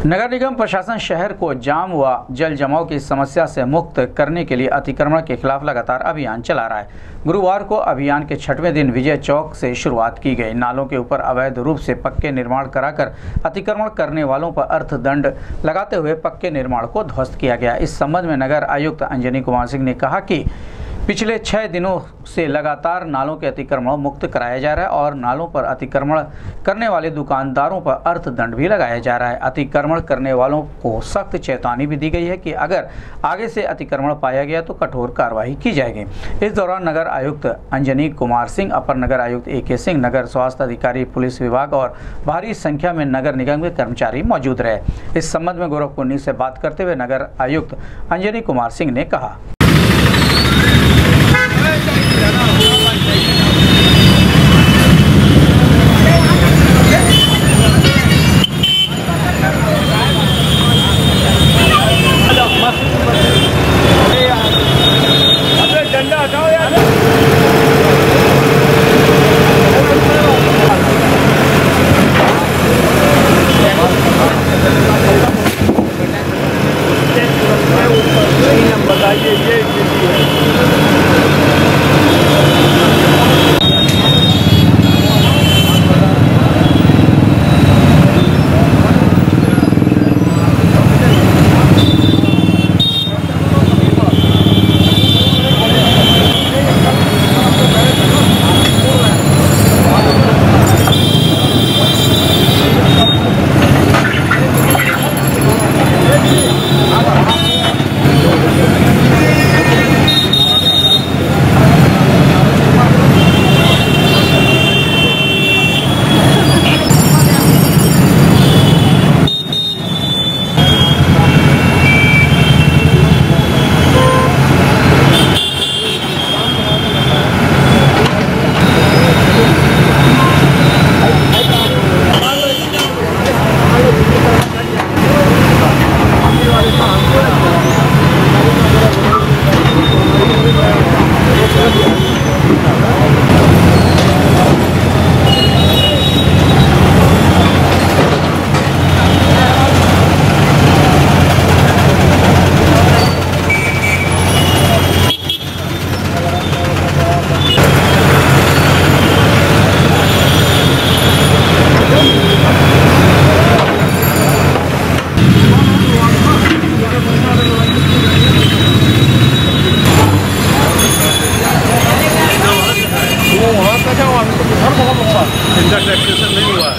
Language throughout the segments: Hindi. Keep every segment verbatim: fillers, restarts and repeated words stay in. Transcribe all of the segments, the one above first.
नगर निगम प्रशासन शहर को जाम व जल जमाव की समस्या से मुक्त करने के लिए अतिक्रमण के खिलाफ लगातार अभियान चला रहा है। गुरुवार को अभियान के छठवें दिन विजय चौक से शुरुआत की गई। नालों के ऊपर अवैध रूप से पक्के निर्माण कराकर अतिक्रमण करने वालों पर अर्थदंड लगाते हुए पक्के निर्माण को ध्वस्त किया गया। इस संबंध में नगर आयुक्त अंजनी कुमार सिंह ने कहा कि पिछले छह दिनों से लगातार नालों के अतिक्रमण मुक्त कराया जा रहा है और नालों पर अतिक्रमण करने वाले दुकानदारों पर अर्थदंड भी लगाया जा रहा है। अतिक्रमण करने वालों को सख्त चेतावनी भी दी गई है कि अगर आगे से अतिक्रमण पाया गया तो कठोर कार्रवाई की जाएगी। इस दौरान नगर आयुक्त अंजनी कुमार सिंह, अपर नगर आयुक्त ए के सिंह, नगर स्वास्थ्य अधिकारी, पुलिस विभाग और भारी संख्या में नगर निगम के कर्मचारी मौजूद रहे। इस संबंध में गोरखपुर से बात करते हुए नगर आयुक्त अंजनी कुमार सिंह ने कहा। नहीं हुआ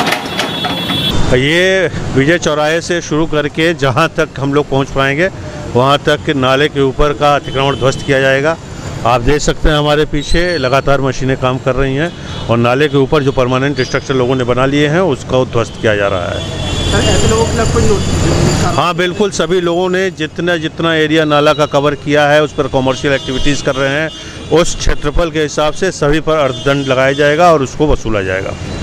ये विजय चौराहे से शुरू करके जहाँ तक हम लोग पहुँच पाएंगे वहाँ तक कि नाले के ऊपर का अतिक्रमण ध्वस्त किया जाएगा। आप देख सकते हैं हमारे पीछे लगातार मशीनें काम कर रही हैं और नाले के ऊपर जो परमानेंट स्ट्रक्चर लोगों ने बना लिए हैं उसका ध्वस्त किया जा रहा है। सर ऐसे लोगों के खिलाफ कोई नोटिस? हाँ बिल्कुल, सभी लोगों ने जितना जितना एरिया नाला का कवर किया है उस पर कॉमर्शियल एक्टिविटीज़ कर रहे हैं, उस क्षेत्रफल के हिसाब से सभी पर अर्थदंड लगाया जाएगा और उसको वसूला जाएगा।